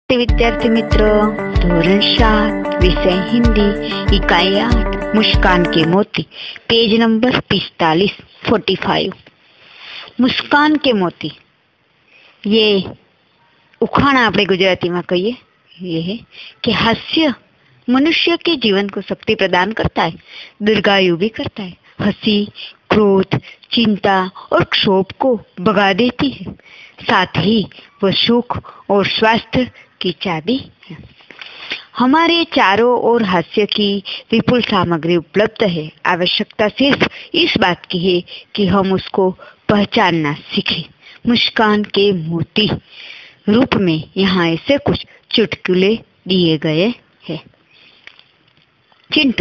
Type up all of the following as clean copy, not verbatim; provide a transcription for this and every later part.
विद्यार्थी मित्र, धोरण 7 विषय हिंदी, इकाई 8 मुस्कान के मोती, पेज नंबर 45। मुस्कान के मोती ये उखाण આપણે ગુજરાતીમાં કહીએ ये है कि हास्य मनुष्य के जीवन को शक्ति प्रदान करता है, दीर्घायु भी करता है। हंसी क्रोध, चिंता और क्षोभ को भगा देती है, साथ ही वह सुख और स्वास्थ्य की चाबी है। हमारे चारों ओर हास्य की विपुल सामग्री उपलब्ध है। आवश्यकता सिर्फ इस बात की है कि हम उसको पहचानना सीखें। मुस्कान के मोती रूप में यहाँ ऐसे कुछ चुटकुले दिए गए हैं। चिंटू,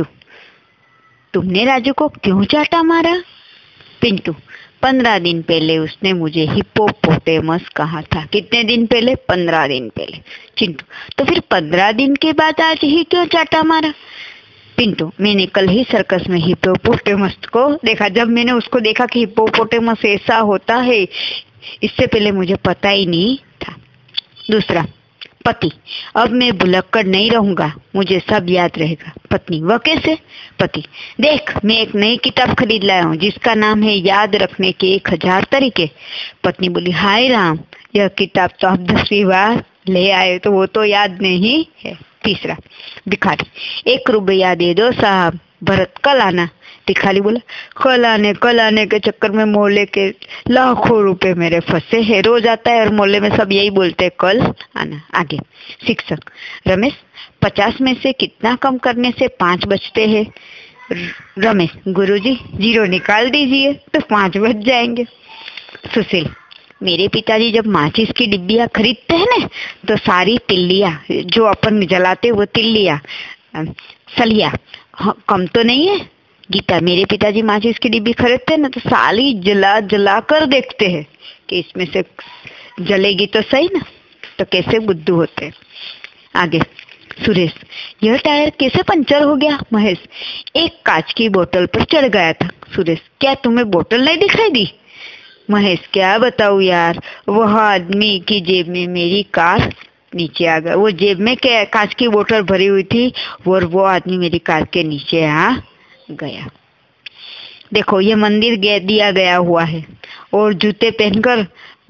तुमने राजू को क्यों चाटा मारा? पिंटू, 15 दिन पहले उसने मुझे हिप्पोपोटेमस कहा था। कितने दिन पहले? 15 दिन पहले। चिंटू, तो फिर 15 दिन के बाद आज ही क्यों चाटा मारा? पिंटू, मैंने कल ही सर्कस में हिप्पोपोटेमस को देखा। जब मैंने उसको देखा कि हिप्पोपोटेमस ऐसा होता है, इससे पहले मुझे पता ही नहीं था। दूसरा, पति, अब मैं भुलक्कड़ नहीं रहूंगा, मुझे सब याद रहेगा। पत्नी, वह कैसे? पति, देख, मैं एक नई किताब खरीद लाया हूँ जिसका नाम है याद रखने के 1000 तरीके। पत्नी बोली, हाय राम, यह किताब तो आप 10वीं बार ले आए, तो वो तो याद नहीं है। तीसरा, भिखारी, 1 रुपया दे दो साहब, भरत कल आना। भिखारी बोला, कल आने के चक्कर में मोहल्ले के लाखों रुपए मेरे फंसे हैं। रोज आता है और मोहल्ले में सब यही बोलते हैं, कल आना। आगे, शिक्षक, रमेश, 50 में से कितना कम करने से 5 बचते हैं? रमेश, गुरुजी 0 निकाल दीजिए तो 5 बच जाएंगे। सुशील, मेरे पिताजी जब माचिस की डिब्बियां खरीदते हैं ना, तो सारी तिल्लियां जो अपन जलाते वो तिल्लियां सलिया कम तो नहीं है? गीता, मेरे पिताजी माचिस की डिब्बी खरीदते हैं ना, तो साली जला कर देखते हैं कि इसमें से जलेगी तो सही ना, तो कैसे बुद्धू होते हैं। आगे, सुरेश, यह टायर कैसे पंचर हो गया? महेश, एक कांच की बोतल पर चढ़ गया था। सुरेश, क्या तुम्हें बोतल नहीं दिखाई दी? महेश, क्या बताऊं यार, वह आदमी की जेब में मेरी कार नीचे आ गया। वो जेब में कांच की बोतल भरी हुई थी और वो आदमी मेरी कार के नीचे आ गया। देखो, ये मंदिर दिया गया हुआ है और जूते पहनकर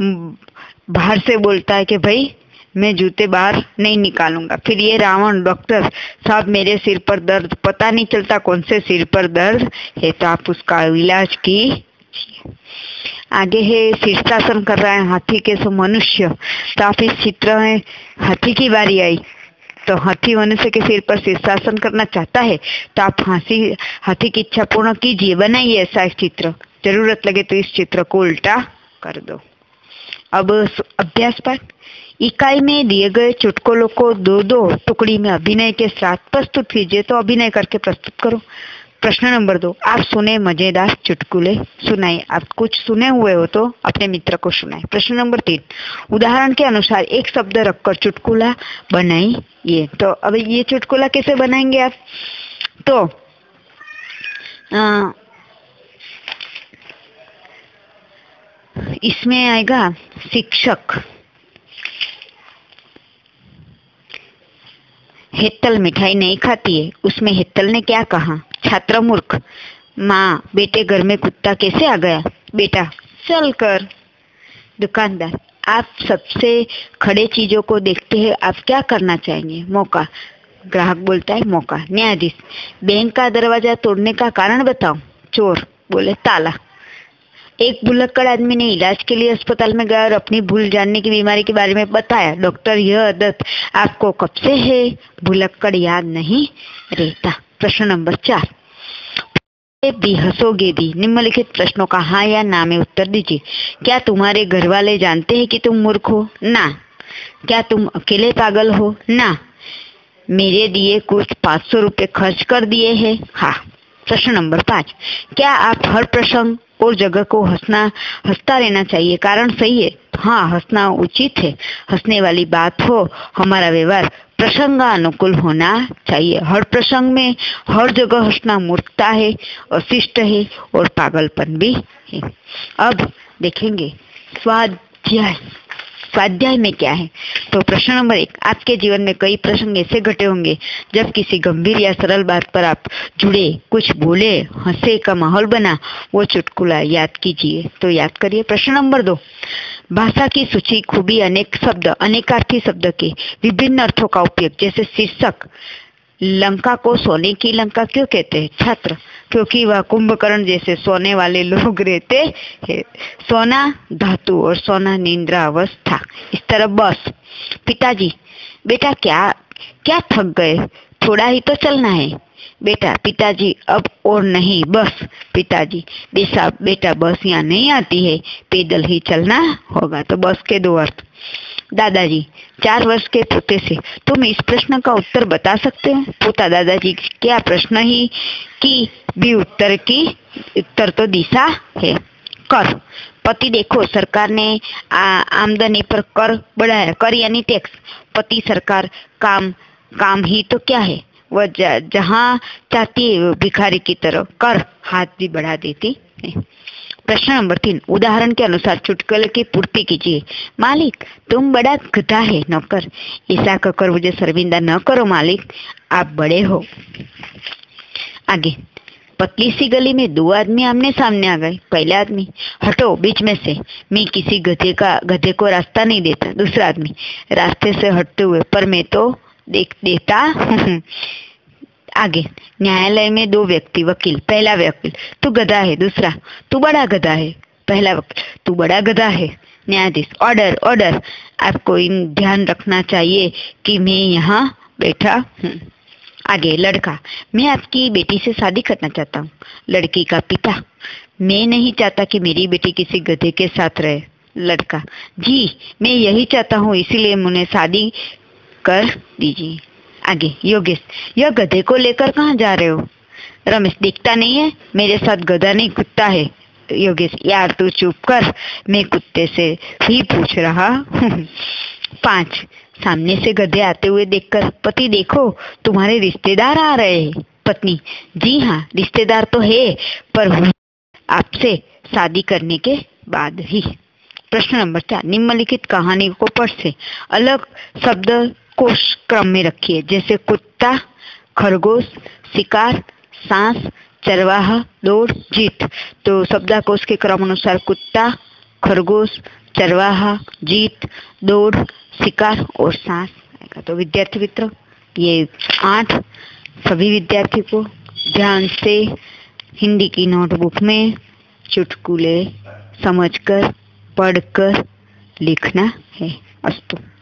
बाहर से बोलता है कि भाई मैं जूते बाहर नहीं निकालूंगा। फिर ये रावण, डॉक्टर साहब, मेरे सिर पर दर्द, पता नहीं चलता कौन से सिर पर दर्द है, तो आप उसका इलाज कीजिए। आगे है, शीर्षासन कर रहा है हाथी के सो मनुष्य। तो आप इस चित्र में हाथी की बारी आई, तो हाथी मनुष्य के सिर पर शीर्षासन करना चाहता है, तो आप हाथी की इच्छा पूर्ण कीजिए, बनाइए ऐसा चित्र। जरूरत लगे तो इस चित्र को उल्टा कर दो। अब अभ्यास पाठ, इकाई में दिए गए चुटकुलों को 2-2 टुकड़ी में अभिनय के साथ प्रस्तुत कीजिए। तो अभिनय करके प्रस्तुत करो। प्रश्न नंबर 2, आप सुने मजेदार चुटकुले सुनाइए। आप कुछ सुने हुए हो तो अपने मित्र को सुनाए। प्रश्न नंबर 3, उदाहरण के अनुसार एक शब्द रखकर चुटकुला बनाइए। तो अब ये चुटकुला कैसे बनाएंगे आप? तो इसमें आएगा, शिक्षक, हेतल मिठाई नहीं खाती है, उसमें हेतल ने क्या कहा? छात्र मूर्ख, माँ, बेटे घर में कुत्ता कैसे आ गया? बेटा, चल कर। दुकानदार, आप सबसे खड़े चीजों को देखते हैं, आप क्या करना चाहेंगे? मौका। ग्राहक बोलता है, मौका। न्यायाधीश, बैंक का दरवाजा तोड़ने का कारण बताओ। चोर बोले, ताला। एक भुलक्कड़ आदमी ने इलाज के लिए अस्पताल में गया और अपनी भूल जानने की बीमारी के बारे में बताया। डॉक्टर, यह आदत आपको कब से है? भुलक्कड़ याद नहीं रहता। प्रश्न नंबर 4, भी हंसोगे भी। निम्नलिखित प्रश्नों का हाँ या ना में उत्तर दीजिए। क्या तुम्हारे घर वाले जानते हैं कि तुम मूर्ख हो? ना। क्या तुम अकेले पागल हो? ना। मेरे दिए कुछ 500 रुपए खर्च कर दिए हैं? हाँ। प्रश्न नंबर 5, क्या आप हर प्रसंग और जगह को हंसता रहना चाहिए? कारण सही है। हाँ, हंसना उचित है। हंसने वाली बात हो, हमारा व्यवहार प्रसंगानुकूल होना चाहिए। हर प्रसंग में हर जगह हंसना मूर्खता है, अशिष्ट है और पागलपन भी है। अब देखेंगे स्वाध्याय। स्वाध्याय में क्या है? तो प्रश्न नंबर 1, आपके जीवन में कई प्रसंग ऐसे घटे होंगे जब किसी गंभीर या सरल बात पर आप जुड़े, कुछ बोले, हंसे का माहौल बना, वो चुटकुला याद कीजिए। तो याद करिए। प्रश्न नंबर 2, भाषा की सूची खूबी अनेक शब्द, अनेकार्थी शब्द के विभिन्न अर्थों का उपयोग, जैसे शीर्षक, लंका को सोने की लंका क्यों कहते हैं? छात्र, क्योंकि वह कुंभकर्ण जैसे सोने वाले लोग रहते हैं। सोना धातु और सोना निंद्रा अवस्था। इस तरह बस। पिताजी, बेटा क्या क्या थक गए, थोड़ा ही तो चलना है। बेटा, पिताजी अब और नहीं, बस। पिताजी, बेटा बस यहाँ नहीं आती है, पैदल ही चलना होगा। तो बस के 2 अर्थ। दादाजी, 4 वर्ष के पोते से तुम इस प्रश्न का उत्तर बता सकते हो? पोता, दादाजी, क्या प्रश्न ही की भी उत्तर तो दिशा है। कर, पति, देखो सरकार ने आमदनी पर कर बढ़ाया। कर यानी टैक्स। पति, सरकार, काम ही तो क्या है, वह जहाँ चाहती है वो भिखारी की तरह कर हाथ भी बढ़ा देती है। प्रश्न नंबर 3, उदाहरण के अनुसार चुटकुले की पूर्ति कीजिए। मालिक, तुम बड़ा गधा है। नौकर, ऐसा कहकर मुझे शर्मिंदा न करो मालिक, आप बड़े हो। आगे, पतली सी गली में 2 आदमी आमने सामने आ गए। पहला आदमी, हटो बीच में से, मैं किसी गधे को रास्ता नहीं देता। दूसरा आदमी, रास्ते से हटते हुए, पर मैं तो देता। आगे, न्यायालय में 2 व्यक्ति। वकील, पहला वकील, तू गधा है। दूसरा, तू बड़ा गधा है। पहला वकील, तू बड़ा गधा है। न्यायाधीश, ऑर्डर ऑर्डर, आपको इन ध्यान रखना चाहिए कि मैं यहाँ बैठा हूँ। आगे, लड़का, मैं आपकी बेटी से शादी करना चाहता हूँ। लड़की का पिता, मैं नहीं चाहता कि मेरी बेटी किसी गधे के साथ रहे। लड़का, जी मैं यही चाहता हूँ, इसीलिए मुझे शादी कर दीजिए। आगे, योगेश, यह गधे को लेकर कहाँ जा रहे हो? रमेश, दिखता नहीं है, मेरे साथ गधा नहीं कुत्ता है। योगेश, यार तू चुप कर, मैं कुत्ते से ही पूछ रहा हूँ। 5, सामने से गधे आते हुए देखकर, पति देखो तुम्हारे रिश्तेदार आ रहे हैं। पत्नी, जी हाँ रिश्तेदार तो है, पर आपसे शादी करने के बाद ही। प्रश्न नंबर 4, निम्नलिखित कहानी को पढ़ से अलग शब्द कोश क्रम में रखिए, जैसे कुत्ता, खरगोश, शिकार, सांस, चरवाहा, दौड़, जीत। तो शब्दकोश के क्रम अनुसार कुत्ता, खरगोश, चरवाहा, जीत, दौड़, शिकार और सांस आएगा। तो विद्यार्थी मित्रों, ये 8 सभी विद्यार्थी को ध्यान से हिंदी की नोटबुक में चुटकुले समझकर, पढ़कर लिखना है। अस्तु।